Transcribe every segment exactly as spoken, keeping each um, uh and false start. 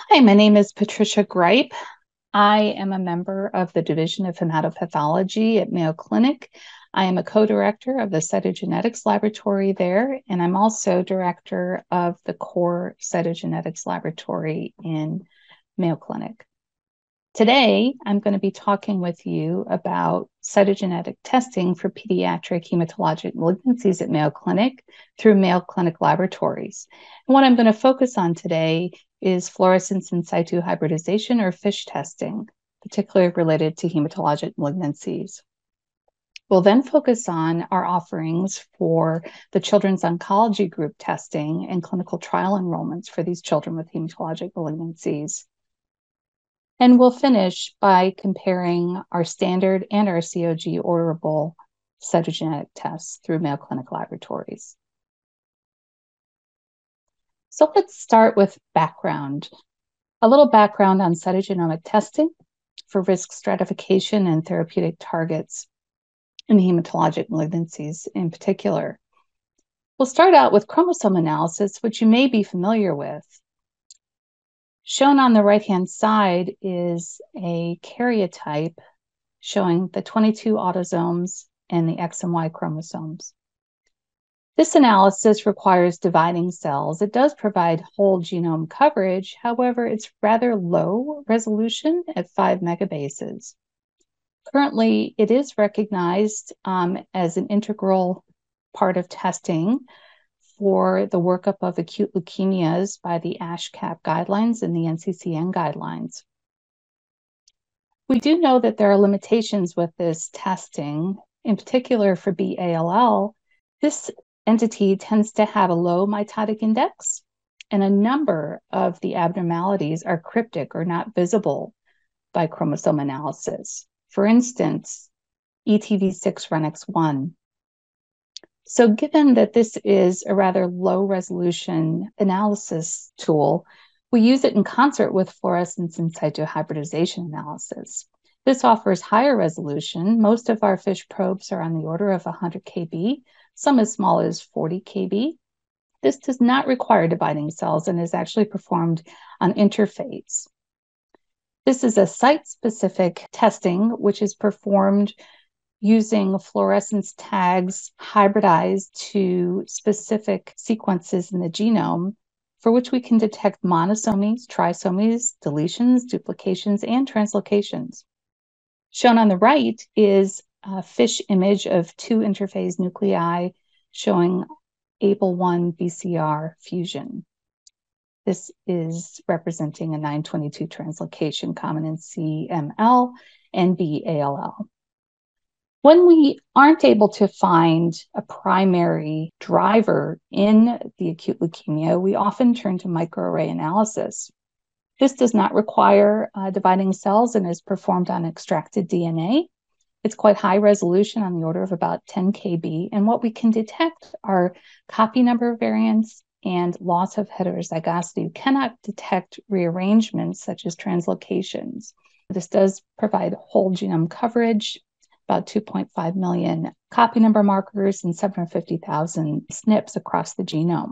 Hi, my name is Patricia Greipp. I am a member of the Division of Hematopathology at Mayo Clinic. I am a co-director of the Cytogenetics laboratory there, and I'm also director of the core Cytogenetics laboratory in Mayo Clinic. Today, I'm going to be talking with you about cytogenetic testing for pediatric hematologic malignancies at Mayo Clinic through Mayo Clinic laboratories. And what I'm going to focus on today is fluorescence in situ hybridization or FISH testing, particularly related to hematologic malignancies. We'll then focus on our offerings for the Children's Oncology Group testing and clinical trial enrollments for these children with hematologic malignancies. And we'll finish by comparing our standard and our C O G orderable cytogenetic tests through Mayo Clinic laboratories. So let's start with background. A little background on cytogenomic testing for risk stratification and therapeutic targets in hematologic malignancies in particular. We'll start out with chromosome analysis, which you may be familiar with. Shown on the right-hand side is a karyotype showing the twenty-two autosomes and the X and Y chromosomes. This analysis requires dividing cells. It does provide whole genome coverage. However, it's rather low resolution at five megabases. Currently, it is recognized um, as an integral part of testing for the workup of acute leukemias by the ASH-CAP guidelines and the N C C N guidelines. We do know that there are limitations with this testing, in particular for B A L L. This entity tends to have a low mitotic index, and a number of the abnormalities are cryptic or not visible by chromosome analysis. For instance, E T V six R N X one. So given that this is a rather low resolution analysis tool, we use it in concert with fluorescence in situ hybridization analysis. This offers higher resolution. Most of our FISH probes are on the order of one hundred K B, some as small as forty K B. This does not require dividing cells and is actually performed on interphase. This is a site-specific testing, which is performed using fluorescence tags hybridized to specific sequences in the genome, for which we can detect monosomies, trisomies, deletions, duplications, and translocations. Shown on the right is a FISH image of two interphase nuclei showing A B L one B C R fusion. This is representing a nine twenty-two translocation common in C M L and B A L L. When we aren't able to find a primary driver in the acute leukemia, we often turn to microarray analysis. This does not require uh, dividing cells and is performed on extracted D N A. It's quite high resolution on the order of about ten K B, and what we can detect are copy number variants and loss of heterozygosity. We cannot detect rearrangements such as translocations. This does provide whole genome coverage, about two point five million copy number markers and seven hundred fifty thousand S N Ps across the genome.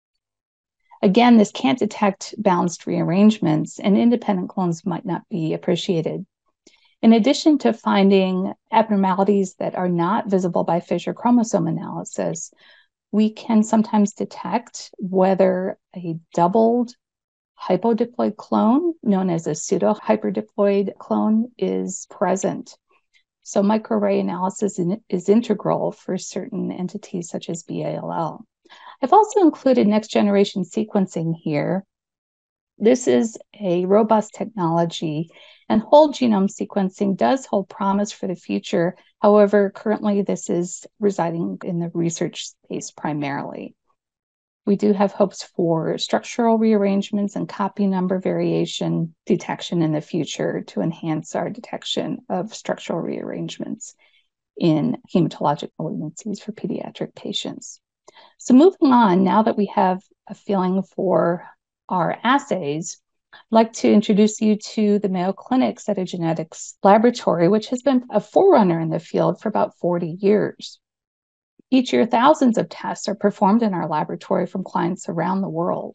Again, this can't detect balanced rearrangements, and independent clones might not be appreciated. In addition to finding abnormalities that are not visible by FISH or chromosome analysis, we can sometimes detect whether a doubled hypodiploid clone, known as a pseudo-hyperdiploid clone, is present. So microarray analysis is integral for certain entities such as B A L L. I've also included next-generation sequencing here. This is a robust technology, and whole genome sequencing does hold promise for the future. However, currently this is residing in the research space primarily. We do have hopes for structural rearrangements and copy number variation detection in the future to enhance our detection of structural rearrangements in hematologic malignancies for pediatric patients. So moving on, now that we have a feeling for our assays, I'd like to introduce you to the Mayo Clinic Cytogenetics laboratory, which has been a forerunner in the field for about forty years. Each year, thousands of tests are performed in our laboratory from clients around the world.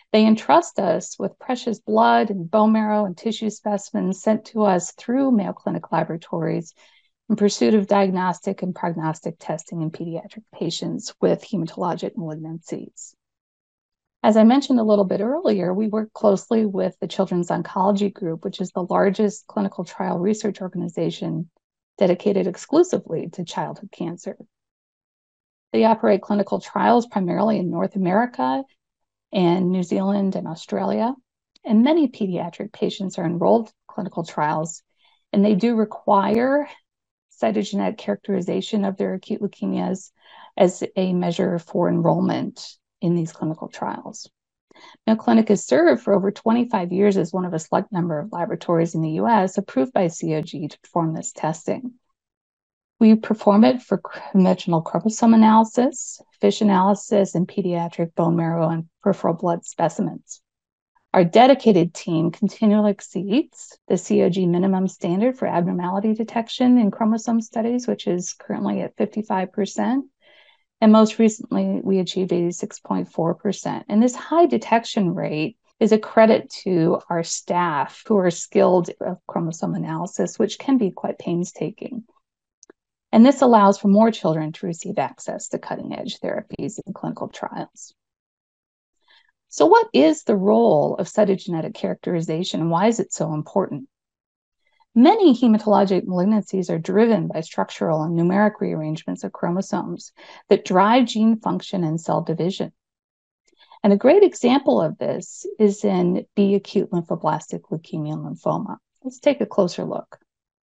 They entrust us with precious blood and bone marrow and tissue specimens sent to us through Mayo Clinic laboratories in pursuit of diagnostic and prognostic testing in pediatric patients with hematologic malignancies. As I mentioned a little bit earlier, we work closely with the Children's Oncology Group, which is the largest clinical trial research organization dedicated exclusively to childhood cancer. They operate clinical trials primarily in North America and New Zealand and Australia, and many pediatric patients are enrolled in clinical trials, and they do require cytogenetic characterization of their acute leukemias as a measure for enrollment in these clinical trials. Mayo Clinic has served for over twenty-five years as one of a select number of laboratories in the U S approved by C O G to perform this testing. We perform it for conventional chromosome analysis, FISH analysis, and pediatric bone marrow and peripheral blood specimens. Our dedicated team continually exceeds the C O G minimum standard for abnormality detection in chromosome studies, which is currently at fifty-five percent. And most recently, we achieved eighty-six point four percent. And this high detection rate is a credit to our staff who are skilled at chromosome analysis, which can be quite painstaking. And this allows for more children to receive access to cutting-edge therapies in clinical trials. So what is the role of cytogenetic characterization, and why is it so important? Many hematologic malignancies are driven by structural and numeric rearrangements of chromosomes that drive gene function and cell division. And a great example of this is in B acute lymphoblastic leukemia and lymphoma. Let's take a closer look.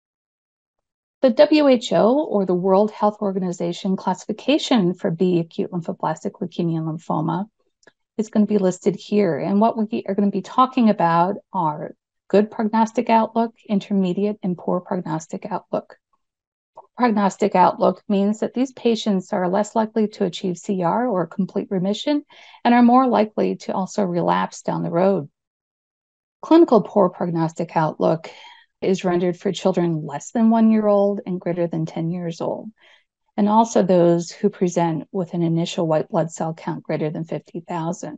The W H O, or the World Health Organization, classification for B acute lymphoblastic leukemia and lymphoma is going to be listed here. And what we are going to be talking about are good prognostic outlook, intermediate, and poor prognostic outlook. Prognostic outlook means that these patients are less likely to achieve C R or complete remission and are more likely to also relapse down the road. Clinical poor prognostic outlook is rendered for children less than one year old and greater than ten years old, and also those who present with an initial white blood cell count greater than fifty thousand.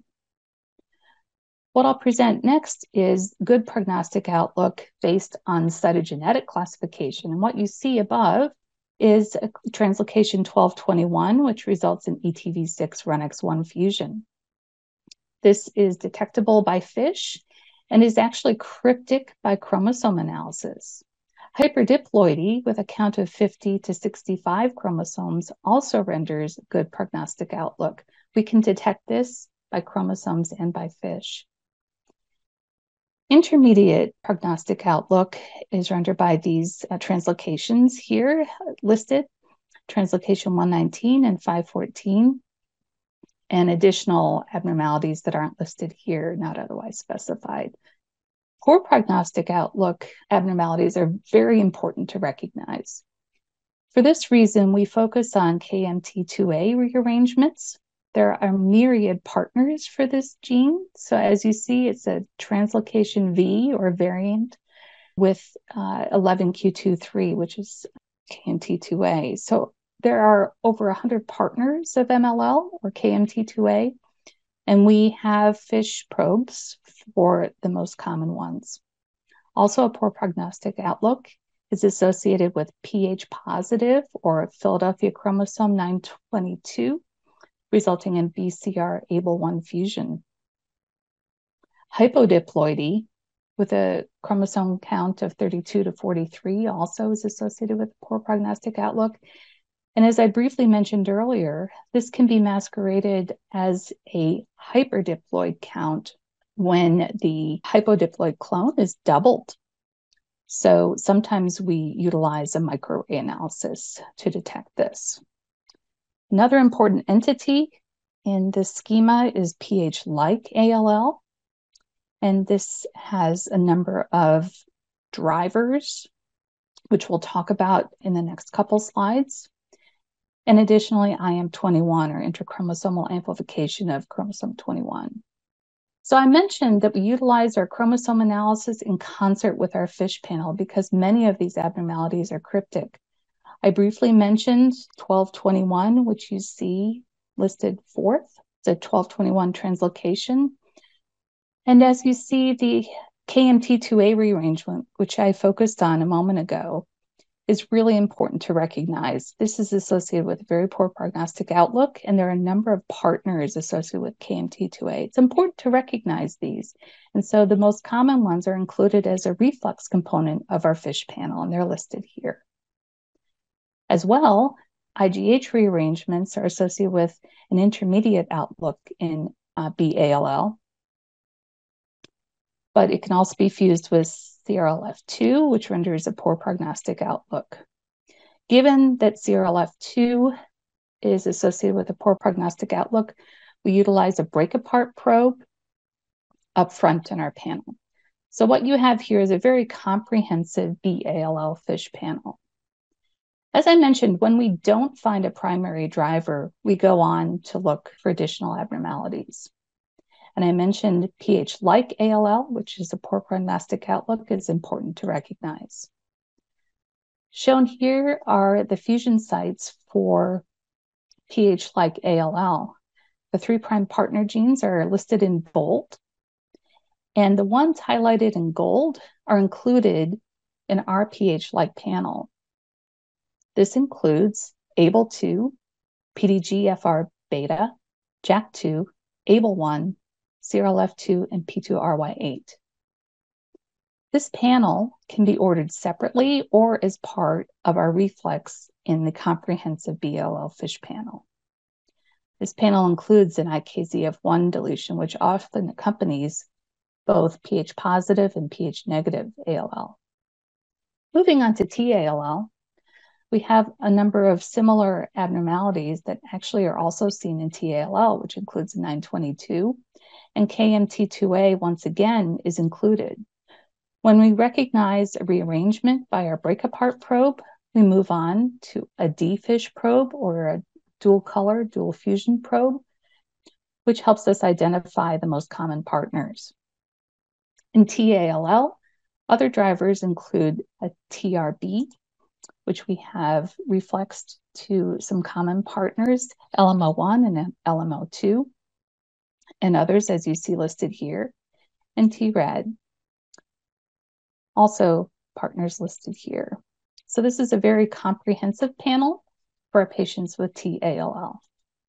What I'll present next is good prognostic outlook based on cytogenetic classification. And what you see above is a translocation twelve twenty-one, which results in E T V six R U N X one fusion. This is detectable by FISH and is actually cryptic by chromosome analysis. Hyperdiploidy with a count of fifty to sixty-five chromosomes also renders good prognostic outlook. We can detect this by chromosomes and by FISH. Intermediate prognostic outlook is rendered by these uh, translocations here listed, translocation one nineteen and five fourteen, and additional abnormalities that aren't listed here, not otherwise specified. Poor prognostic outlook abnormalities are very important to recognize. For this reason, we focus on K M T two A rearrangements. There are myriad partners for this gene. So as you see, it's a translocation V or variant with uh, eleven Q twenty-three, which is K M T two A. So there are over one hundred partners of M L L or K M T two A, and we have FISH probes for the most common ones. Also, a poor prognostic outlook is associated with Ph positive or Philadelphia chromosome nine twenty-two, resulting in B C R A B L one fusion. Hypodiploidy with a chromosome count of thirty-two to forty-three also is associated with poor prognostic outlook. And as I briefly mentioned earlier, this can be masqueraded as a hyperdiploid count when the hypodiploid clone is doubled. So sometimes we utilize a microarray analysis to detect this. Another important entity in this schema is Ph-like A L L, and this has a number of drivers, which we'll talk about in the next couple slides. And additionally, I M twenty-one, or intrachromosomal amplification of chromosome twenty-one. So I mentioned that we utilize our chromosome analysis in concert with our FISH panel because many of these abnormalities are cryptic. I briefly mentioned twelve twenty-one, which you see listed fourth. It's a twelve twenty-one translocation. And as you see, the K M T two A rearrangement, which I focused on a moment ago, is really important to recognize. This is associated with a very poor prognostic outlook, and there are a number of partners associated with K M T two A. It's important to recognize these. And so the most common ones are included as a reflex component of our FISH panel, and they're listed here. As well, I G H rearrangements are associated with an intermediate outlook in uh, B A L L, but it can also be fused with C R L F two, which renders a poor prognostic outlook. Given that C R L F two is associated with a poor prognostic outlook, we utilize a break-apart probe up front in our panel. So what you have here is a very comprehensive B A L L FISH panel. As I mentioned, when we don't find a primary driver, we go on to look for additional abnormalities. And I mentioned pH-like A L L, which is a poor prognostic outlook, is important to recognize. Shown here are the fusion sites for pH-like A L L. The three prime partner genes are listed in bold, and the ones highlighted in gold are included in our pH-like panel. This includes A B L two, P D G F R beta, J A K two, A B L one, C R L F two, and P two R Y eight. This panel can be ordered separately or as part of our reflex in the comprehensive B A L L FISH panel. This panel includes an I K Z F one deletion, which often accompanies both pH positive and pH negative A L L. Moving on to T A L L, we have a number of similar abnormalities that actually are also seen in T A L L, which includes nine twenty-two, and K M T two A once again is included. When we recognize a rearrangement by our break-apart probe, we move on to a D FISH probe or a dual color, dual fusion probe, which helps us identify the most common partners. In T A L L, other drivers include a T R B, which we have reflexed to some common partners, L M O one and L M O two, and others as you see listed here, and T RAD, also partners listed here. So this is a very comprehensive panel for our patients with T A L L.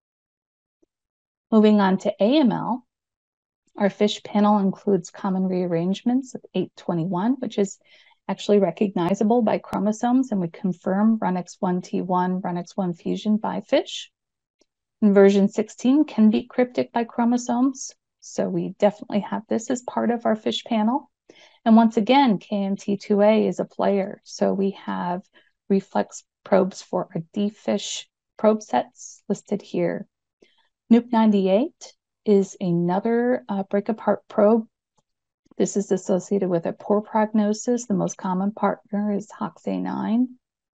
Moving on to A M L, our FISH panel includes common rearrangements of eight twenty-one, which is actually recognizable by chromosomes, and we confirm R U N X one T one, R U N X one fusion by FISH. And version sixteen can be cryptic by chromosomes, so we definitely have this as part of our FISH panel. And once again, K M T two A is a player, so we have reflex probes for our D FISH probe sets listed here. N U P ninety-eight is another uh, break-apart probe. This is associated with a poor prognosis. The most common partner is H O X A nine.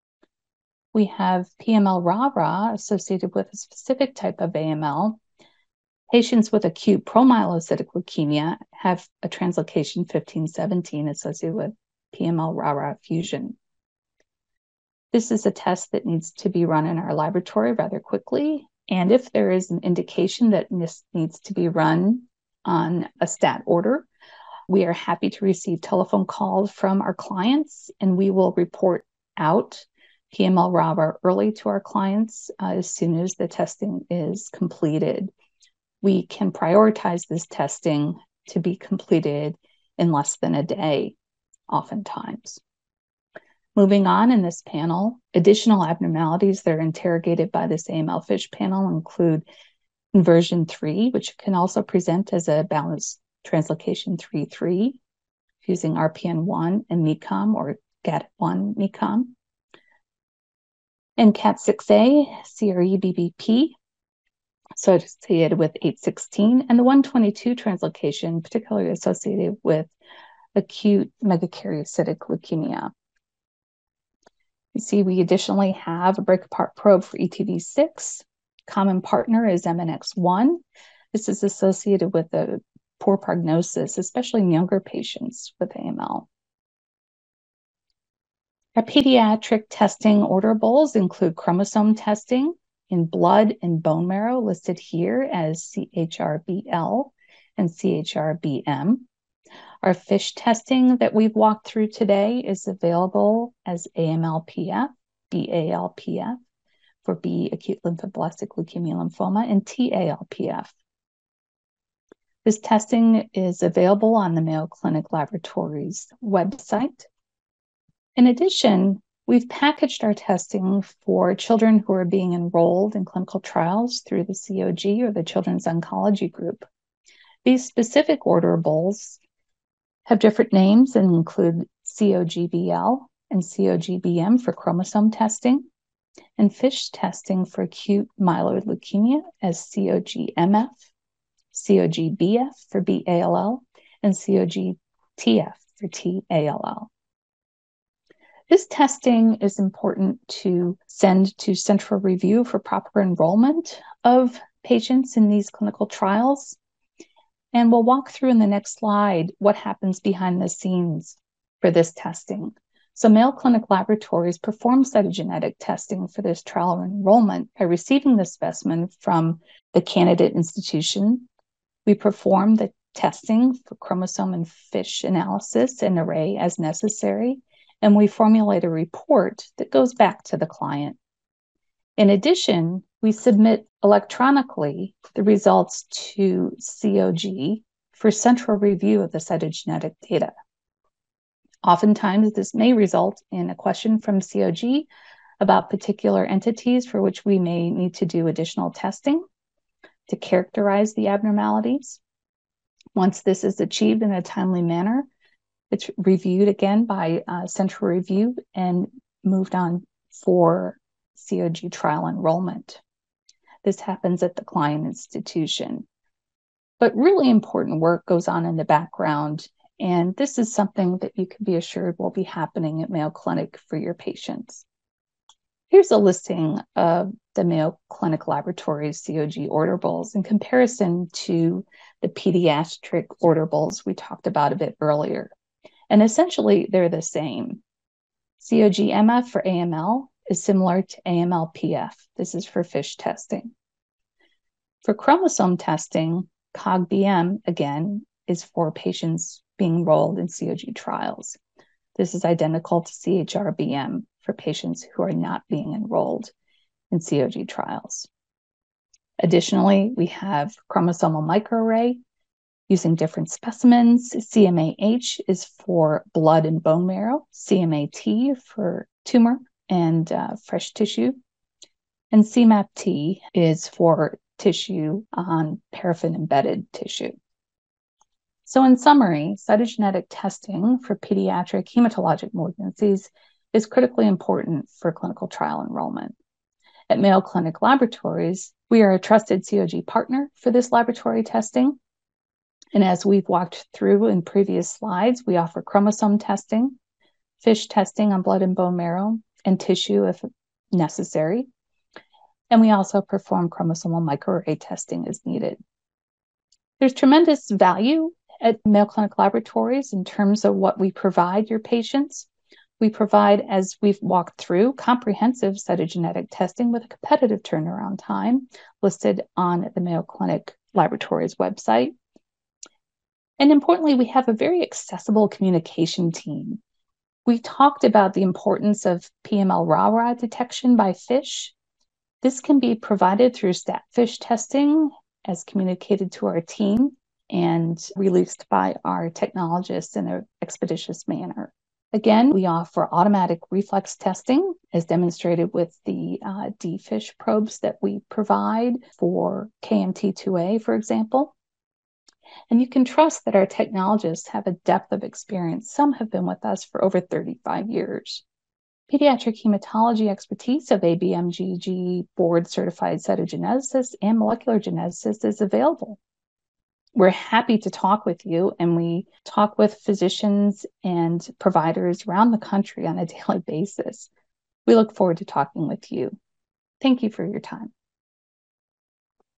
We have P M L R A R A associated with a specific type of A M L. Patients with acute promyelocytic leukemia have a translocation fifteen seventeen associated with P M L R A R A fusion. This is a test that needs to be run in our laboratory rather quickly. And if there is an indication that this needs to be run on a stat order, we are happy to receive telephone calls from our clients, and we will report out P M L R A R A early to our clients uh, as soon as the testing is completed. We can prioritize this testing to be completed in less than a day, oftentimes. Moving on in this panel, additional abnormalities that are interrogated by this A M L FISH panel include inversion three, which can also present as a balanced translocation three three, fusing R P N one and M E C O M or G A T one M E C O M. And C A T six A, C R E B B P, associated with eight sixteen, and the one twenty-two translocation, particularly associated with acute megakaryocytic leukemia. You see, we additionally have a break-apart probe for E T V six. Common partner is M N X one. This is associated with a poor prognosis, especially in younger patients with A M L. Our pediatric testing orderables include chromosome testing in blood and bone marrow, listed here as C H R B L, and C H R B M. Our FISH testing that we've walked through today is available as A M L P F, B A L P F for B, acute lymphoblastic leukemia lymphoma, and T A L P F. This testing is available on the Mayo Clinic Laboratories website. In addition, we've packaged our testing for children who are being enrolled in clinical trials through the C O G or the Children's Oncology Group. These specific orderables have different names and include C O G B L and C O G B M for chromosome testing, and FISH testing for acute myeloid leukemia as C O G M F, C O G B F for B A L L, and C O G T F for T A L L. This testing is important to send to central review for proper enrollment of patients in these clinical trials. And we'll walk through in the next slide what happens behind the scenes for this testing. So Mayo Clinic Laboratories perform cytogenetic testing for this trial enrollment by receiving the specimen from the candidate institution. We perform the testing for chromosome and FISH analysis and array as necessary, and we formulate a report that goes back to the client. In addition, we submit electronically the results to C O G for central review of the cytogenetic data. Oftentimes, this may result in a question from C O G about particular entities for which we may need to do additional testing to characterize the abnormalities. Once this is achieved in a timely manner, it's reviewed again by uh, central review and moved on for C O G trial enrollment. This happens at the client institution. But really important work goes on in the background, and this is something that you can be assured will be happening at Mayo Clinic for your patients. Here's a listing of the Mayo Clinic Laboratories C O G orderables in comparison to the pediatric orderables we talked about a bit earlier. And essentially, they're the same. C O G M F for A M L is similar to A M L P F. This is for FISH testing. For chromosome testing, C O G B M, again, is for patients being enrolled in C O G trials. This is identical to C H R B M for patients who are not being enrolled in C O G trials. Additionally, we have chromosomal microarray using different specimens. C M A H is for blood and bone marrow, C M A T for tumor and uh, fresh tissue, and C M A P T is for tissue on paraffin-embedded tissue. So in summary, cytogenetic testing for pediatric hematologic malignancies is critically important for clinical trial enrollment. At Mayo Clinic Laboratories, we are a trusted C O G partner for this laboratory testing. And as we've walked through in previous slides, we offer chromosome testing, FISH testing on blood and bone marrow, and tissue if necessary. And we also perform chromosomal microarray testing as needed. There's tremendous value at Mayo Clinic Laboratories in terms of what we provide your patients. We provide, as we've walked through, comprehensive cytogenetic testing with a competitive turnaround time listed on the Mayo Clinic Laboratories website. And importantly, we have a very accessible communication team. We talked about the importance of P M L R A R A detection by FISH. This can be provided through stat FISH testing as communicated to our team and released by our technologists in an expeditious manner. Again, we offer automatic reflex testing as demonstrated with the uh, D FISH probes that we provide for K M T two A, for example. And you can trust that our technologists have a depth of experience. Some have been with us for over thirty-five years. Pediatric hematology expertise of A B M G G board-certified cytogeneticist and molecular geneticist is available. We're happy to talk with you, and we talk with physicians and providers around the country on a daily basis. We look forward to talking with you. Thank you for your time.